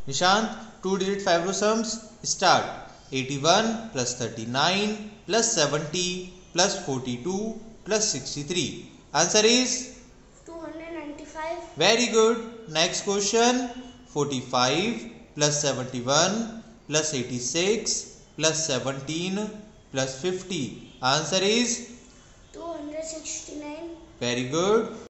Nishant, two-digit five row sums start. 81 plus 39 plus 70 plus 42 plus 63. Answer is 295. Very good. Next question. 45 plus 71 plus 86 plus 17 plus 50. Answer is 269. very good.